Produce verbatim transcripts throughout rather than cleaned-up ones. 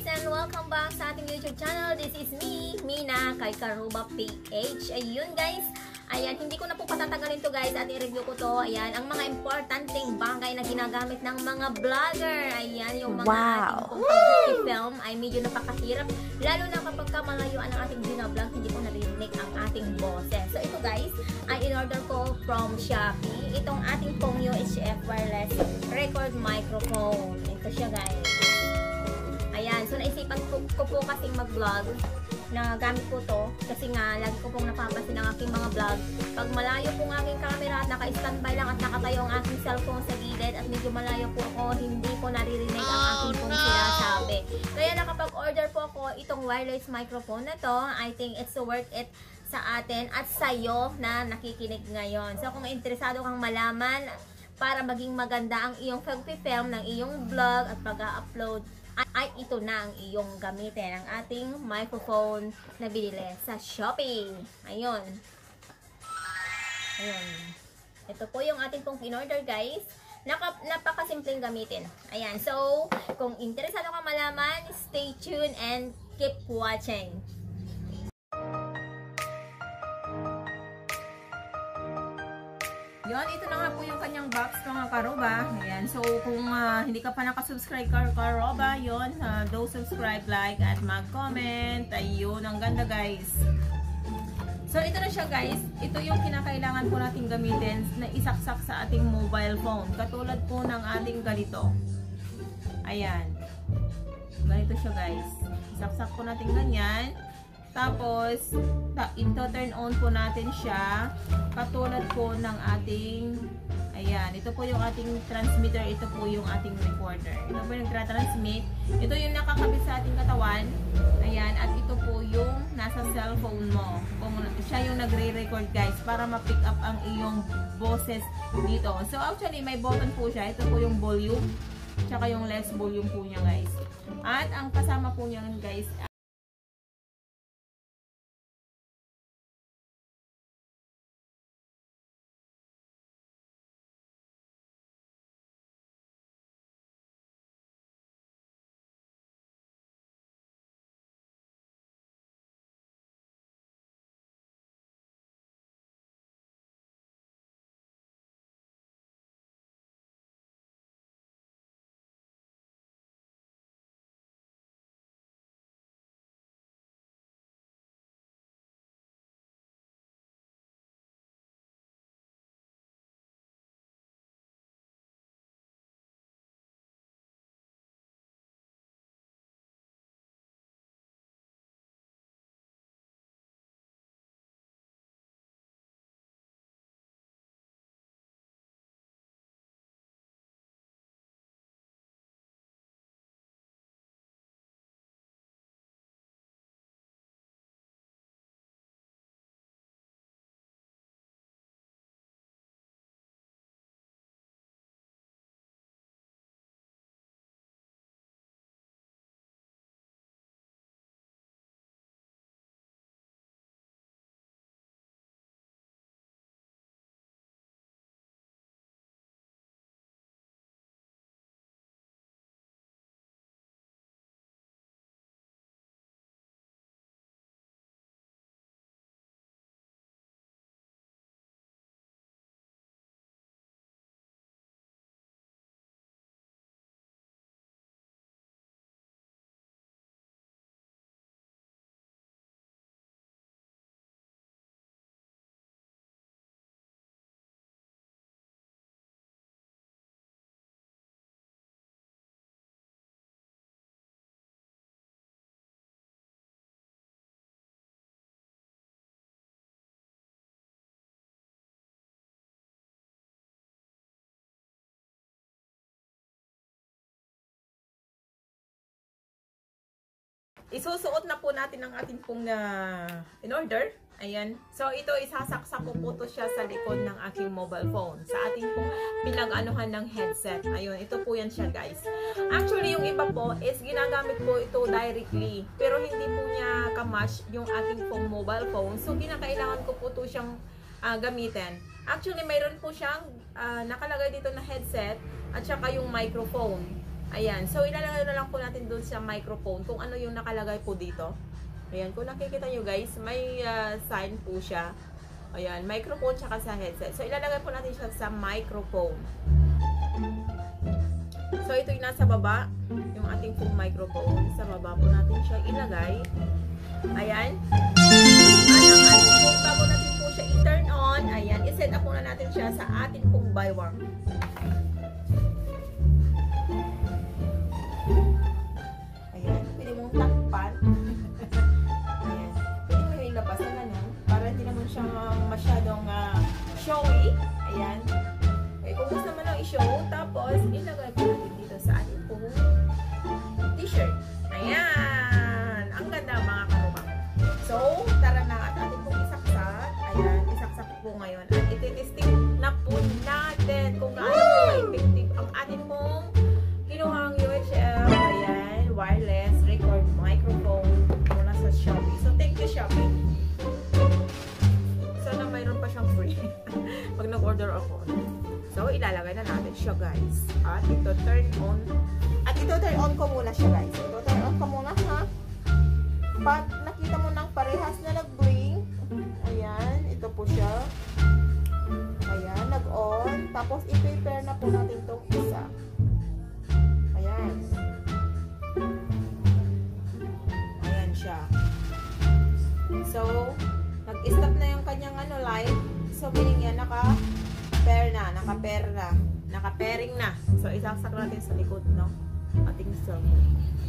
guys, and welcome back sa ating YouTube channel. This is me, Mina, kay Karuba P H. Ayun guys, ayan, hindi ko na po patatagalin to guys at i-review ko to. Ayan, ang mga importanteng bagay na ginagamit ng mga vlogger. Ayan, yung mga wow. ating pag-film ay medyo napakahirap. Lalo na kapag malayuan ang ating binablog, hindi ko naririnig ang ating boses. So ito guys, ay in-order ko from Shopee. Itong ating Pongyo H F Wireless Record Microphone. Ito siya guys. Ayan, so naisipan ko, ko po kasing mag-vlog na gamit ko to kasi nga lagi ko pong napapansin ang aking mga vlog. Pag malayo po ang aking camera at naka-standby lang at nakatayo ang aking cellphone sa gilid at medyo malayo po ako, hindi ko naririnig ang aking pong sinasabi. Kaya nakapag-order po ako itong wireless microphone na to. I think it's worth it sa atin at sa'yo na nakikinig ngayon. So kung interesado kang malaman para maging maganda ang iyong pag-film ng iyong vlog at pag-upload, ay ito na ang iyong gamitin, ang ating microphone na binili sa Shopee. Ayun. Ayun. Ito po yung ating pong in-order guys. Naka, napakasimpleng gamitin. Ayan. So, kung interesado ka malaman, stay tuned and keep watching. Yun, ito na nga po yung kanyang box mga karoba. Ayan, so kung uh, hindi ka pa nakasubscribe ka karoba, yun, uh, do subscribe, like, at mag-comment. Ayun, ang ganda guys. So ito na siya guys. Ito yung kinakailangan po natin gamitin na isaksak sa ating mobile phone. Katulad po ng ating ganito. Ayan. Ganito siya guys. Isaksak po natin ganyan. Tapos, ito-turn on po natin siya. Katulad po ng ating, ayan, ito po yung ating transmitter, ito po yung ating recorder. Ito po yung transmit. Ito yung nakakabit sa ating katawan. Ayan, at ito po yung nasa cellphone mo. Kung siya yung nagre-record guys, para ma-pick up ang iyong boses dito. So, actually, may button po siya. Ito po yung volume, tsaka yung less volume po niya guys. At ang kasama po niya guys, isusuot na po natin ang ating pong uh, in-order. Ayan. So, ito isasaksak ko po to siya sa likod ng aking mobile phone. Sa ating pong pinag-anuhan ng headset. Ayun. Ito po yan siya, guys. Actually, yung iba po is ginagamit ko ito directly. Pero hindi po niya ka-match yung ating pong mobile phone. So, kinakailangan ko po to siyang uh, gamitin. Actually, mayroon po siyang uh, nakalagay dito na headset at saka yung microphone. Ayan. So, ilalagay na lang po natin doon sa microphone kung ano yung nakalagay po dito. Ayan. Kung nakikita nyo guys, may uh, sign po siya. Ayan. Microphone tsaka sa headset. So, ilalagay po natin siya sa microphone. So, ito yung nasa baba. Yung ating pong microphone. Sa baba po natin siya ilagay. Ayan. At ang ating pong bago natin po siya i-turn on. Ayan. I-set up muna natin siya sa ating pong bywang. Ayan. Pwede mong takpan. Ayan. Pwede mo yung ilabas na ganun. Para hindi naman siya masyadong uh, showy. Ayan. Okay, kung gusto naman lang i-show, tapos ilagay po natin dito sa ating pong t-shirt. Ayan. Ang ganda mga karubang. So, tara na at ating pong isaksak. Ayan. Isaksak po ngayon. At ititesting na po natin kung gaano ka-effective ang ating pong kinuhang U H F. Ayan. Wireless record microphone mula sa Shopee. So, thank you Shopee. Sana mayroon pa siyang free pag nag-order ako. So, ilalagay na natin siya guys. At ito turn on. At ito turn on ko muna siya guys. Ito turn on ko muna ha. Pag nakita mo ng parehas na nag-blink. Ayan. Ito po siya. Ayan. Nag-on. Tapos i-prepare na po natin itong isa. Ayan. Ayan siya. So, nag-stop na yung kanyang ano light. So, meaning yan naka pair na, naka-pair na, naka-pairing na. So, isaksak natin sa likod, no? Ating cellphone.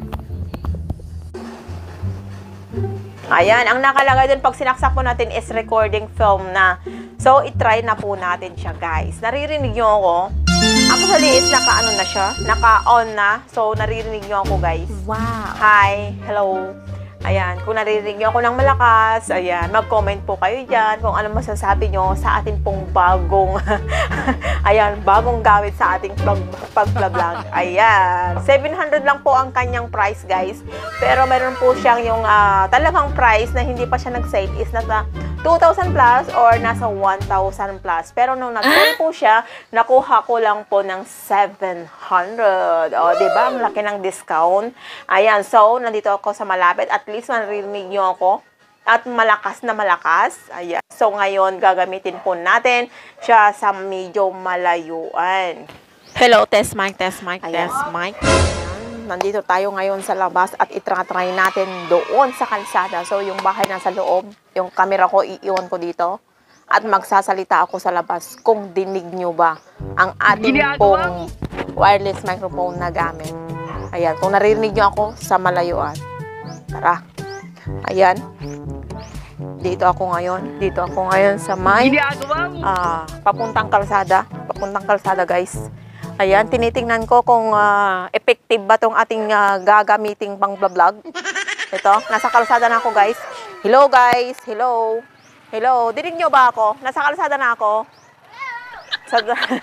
Ayan, ang nakalagay dun pag sinaksak po natin is recording film na. So, itry na po natin siya, guys. Naririnig nyo ako? Actually, is naka-ano na siya, naka-on na. So, naririnig nyo ako, guys. Wow! Hi! Hello! Ayan, kung naririnig nyo ako ng malakas, ayan, mag-comment po kayo dyan kung ano masasabi nyo sa ating pong bagong, ayan, bagong gamit sa ating pag-vlog. Ayan, seven hundred lang po ang kanyang price, guys. Pero meron po siyang yung uh, talagang price na hindi pa siya nag-sale is nasa two thousand plus or nasa one thousand plus. Pero nung nag-sale po siya, nakuha ko lang po ng seven hundred. O, diba? Ang laki ng discount. Ayan, so, nandito ako sa malapit. At least, marinig nyo ako. At malakas na malakas. Ayan. So, ngayon, gagamitin po natin siya sa medyo malayuan. Hello, test mic, test mic, Ayan. test mic. Ayan. Nandito tayo ngayon sa labas at itry natin doon sa kalsada. So, yung bahay nasa loob, yung camera ko, iiwan ko dito. At magsasalita ako sa labas kung dinig nyo ba ang ating pong wireless microphone na gamit. Ayan, kung naririnig nyo ako sa malayuan. Tara. Ayan. Dito ako ngayon. Dito ako ngayon sa may uh, papuntang kalsada. Papuntang kalsada, guys. Ayan, tinitingnan ko kung uh, effective ba tong ating uh, gagamiting pang vlog. Ito, nasa kalsada na ako, guys. Hello, guys. Hello. Hello. Dinig nyo ba ako? Nasa kalsada na ako. Sa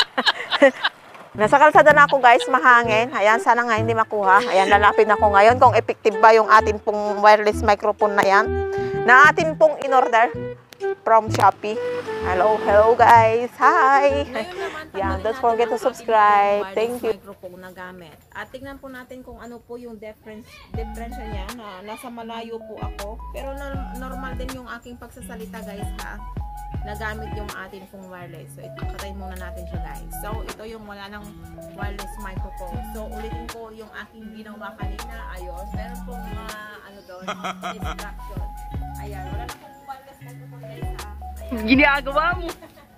Nasa kalsada na ako, guys, mahangin. Ayan, sana nga hindi makuha. Ayan, lalapit na ako ngayon kung effective ba yung atin pong wireless microphone na yan. Na atin pong in-order from Shopee. Hello, hello guys. Hi. Yan, don't forget to subscribe. Thank you. Microphone na gamit. At tingnan po natin kung ano po yung difference difference niya na nasa malayo po ako. Pero normal din yung aking pagsasalita, guys, ha. Nagamit yung atin pong wireless. So, ito, patay muna natin siya, guys. So, ito yung wala ng wireless microphone. So, ulitin ko yung aking ginawa kanina. Ayos. Meron pong mga, ano doon, distraction. Ayan. Wala na pong wireless microphone, guys, ha. Ayan. Ginagawa mo!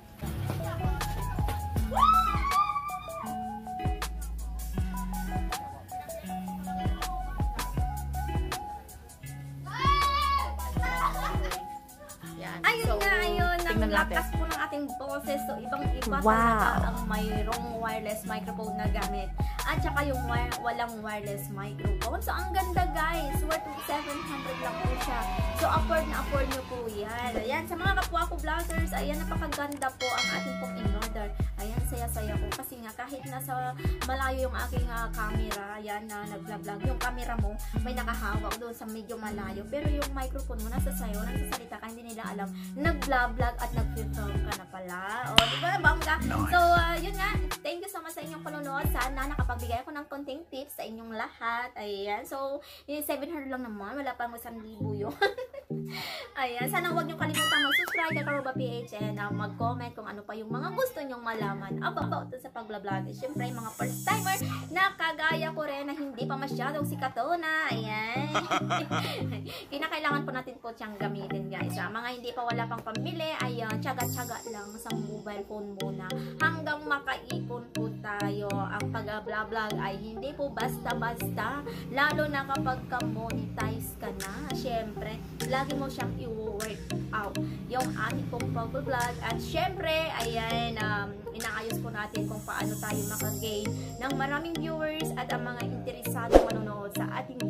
Lakas po ng ating boses. So, ibang-iba Wow. talaga ang mayroong wireless microphone na gamit. At saka yung wire, walang wireless microphone. So, ang ganda, guys. Worth seven hundred lang po siya. So, afford na afford nyo po yan. Ayan, sa mga kapwa ko vloggers, ayan, napakaganda po ang ating pong in-order. Ayan, saya-saya ko. Kasi nga, kahit nasa malayo yung aking uh, camera, ayan, na nag-vlog, yung camera mo, may nakahawak doon sa medyo malayo. Pero yung microphone mo, nasa sayo, nagsasalita ka, hindi nila alam, nag-vlog at nag-film ka na pala. O, diba, bangga? So, uh, yun nga. Thank you so much sa inyong panonood. Sana nakapag magbigay ako ng konting tips sa inyong lahat. Ayan. So, yung seven hundred lang naman. Wala pang one libo yun. Ayan. Sana huwag nyo kalimutan mag-subscribe kay Karoba P H and uh, mag-comment kung ano pa yung mga gusto nyong malaman about sa pag-vlog. Siyempre, yung mga first timer na kagaya ko rin na hindi pa masyadong sikatona. Ayan. Kinakailangan po natin po siyang gamitin, guys. Ah, mga hindi pa wala pang pambili, ayan, tsaga-tsaga lang sa mobile phone muna. Hanggang makaipon po tayo. Ang pag-vlog ay hindi po basta-basta. Lalo na kapag ka-monetize ka na. Siyempre, lagi mo siyang i-work out yung ating pong pag-vlog. At siyempre, ayan, um, inaayos po natin kung paano tayo makagain ng maraming viewers at ang mga interesado manonood sa ating